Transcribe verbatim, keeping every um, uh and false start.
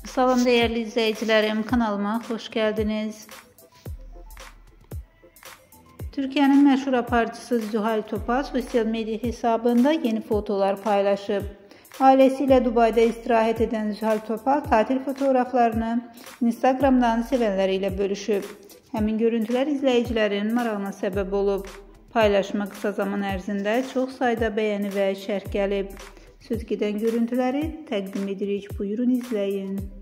Salam değerli izleyicilerim, kanalıma hoş geldiniz. Türkiye'nin meşhur aparıcısı Zuhal Topal sosyal medya hesabında yeni fotolar paylaşıp ailesiyle Dubai'de istirahat eden Zuhal Topal tatil fotoğraflarını Instagram'dan sevenleriyle bölüşüp həmin görüntüler izleyicilerin marağına sebep olup paylaşma kısa zaman ərzində çox sayda beğeni ve şərh gəlib. Söz gedən görüntüləri təqdim edirik. Buyurun izleyin.